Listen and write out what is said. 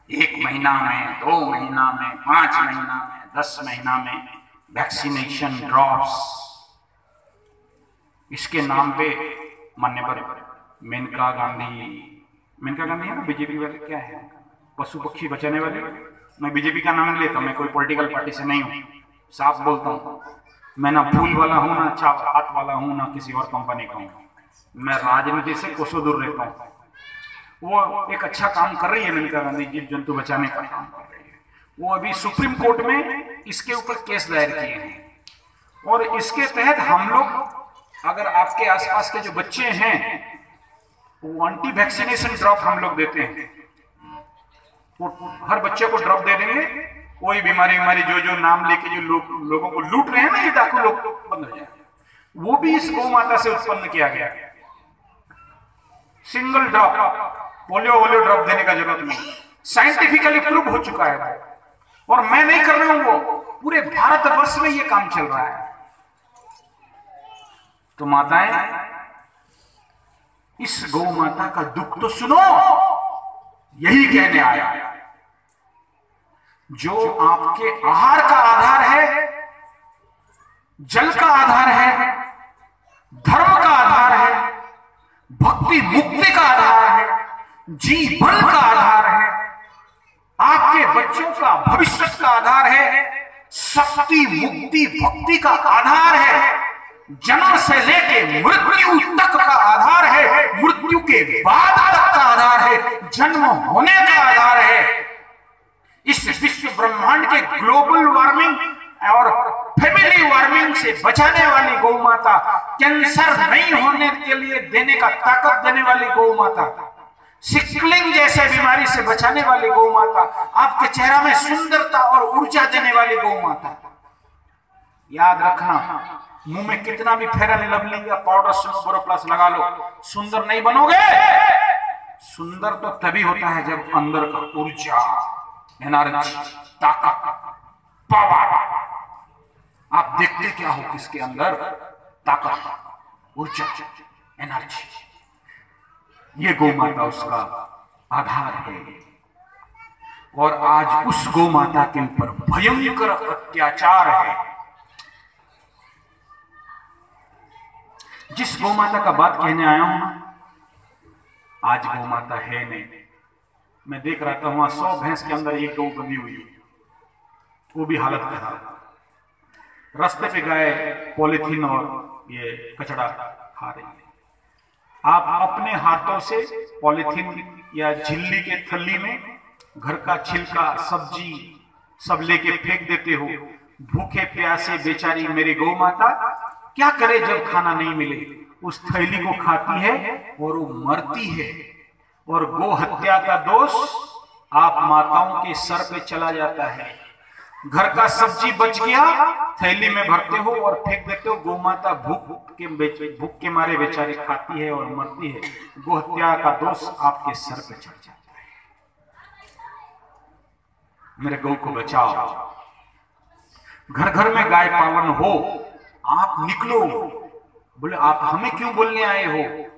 1 महीना में, 2 महीना में, 5 महीना में, 10 महीना में वैक्सीनेशन ड्रॉप्स, इसके नाम पे मान्यवर मेनका गांधी है ना, बीजेपी वाले, क्या है, पशु पक्षी बचाने वाले। मैं बीजेपी का नाम नहीं लेता, मैं कोई पॉलिटिकल पार्टी से नहीं हूं, साफ बोलता हूं। मैं ना फूल वाला हूं, ना अच्छा हाथ वाला हूं, ना किसी और कंपनी का हूं। मैं राजनीति से कोसों दूर रहता हूं। वो एक अच्छा काम कर रही है मेनका गांधी, जीव जंतु बचाने का काम कर रही है। वो अभी सुप्रीम कोर्ट में इसके ऊपर केस दायर किए हैं और इसके तहत हम लोग, अगर आपके आसपास के जो बच्चे हैं, वो एंटी वैक्सीनेशन ड्रॉप हम लोग देते हैं। वो हर बच्चे को ड्रॉप दे देंगे, कोई बीमारी जो नाम लेके जो लोगों को लूट रहे हैं ना, ये डाकू लोग, बंद हो जाए। वो भी इस गौ माता से उत्पन्न किया गया। सिंगल ड्रॉप, पोलियो ड्रॉप देने का जरूरत नहीं, साइंटिफिकली प्रूव हो चुका है। और मैं नहीं कर रहा हूं, वो पूरे भारतवर्ष में ये काम चल रहा है। तो माताएं, इस गौ माता का दुख तो सुनो, यही कहने आया। जो आपके आहार का आधार है, जल का आधार है, धर्म का आधार है, भक्ति मुक्ति का आधार है, जीवन का आधार है, आपके बच्चों का भविष्य का आधार है, शक्ति मुक्ति भक्ति का आधार है, जन्म से लेके मृत्यु तक का आधार है, मृत्यु के बाद तक का आधार है, जन्म होने का आधार है। इस विश्व ब्रह्मांड के ग्लोबल वार्मिंग और फैमिली वार्मिंग से बचाने वाली गौ माता, कैंसर नहीं होने के लिए देने का ताकत देने वाली गौ माता, सिकलिंग जैसे बीमारी से बचाने वाली गौ माता, आपके चेहरा में सुंदरता और ऊर्जा देने वाली गौ माता। याद रखना, मुंह में कितना भी फेयर एंड लवली या पाउडर बोरोप्लस लगा लो, सुंदर नहीं बनोगे। सुंदर तो तभी होता है जब अंदर का ऊर्जा, एनर्जी, ताकत, पावर। आप देखते क्या हो किसके अंदर? ताकत, ऊर्जा, एनर्जी। ये गौ माता उसका आधार है। और आज उस गौ माता के ऊपर भयंकर अत्याचार है। जिस गौ माता का बात कहने आया हूं, आज गौ माता है नहीं। मैं देख रहा था वहां 100 भैंस के अंदर एक गौ बंधी हुई, वो भी हालत खराब। रास्ते पे गाय पॉलिथीन और ये कचड़ा खा रही है। आप अपने हाथों से पॉलिथीन या झिल्ली के थैली में घर का छिलका, सब्जी सब लेके फेंक देते हो। भूखे प्यासे बेचारी मेरी गौ माता क्या करे जब खाना नहीं मिले? उस थैली को खाती है और वो मरती है। और गौ हत्या का दोष आप माताओं के सर पे चला जाता है। घर का सब्जी बच गया, थैली में भरते हो और फेंक देते हो। गौ माता भूख के मारे बेचारी खाती है और मरती है। गौ हत्या का दोष आपके सर पे चढ़ जाता है। मेरे गौ को बचाओ। घर घर में गाय पालन हो, आप निकलो। बोले आप हमें क्यों बोलने आए हो?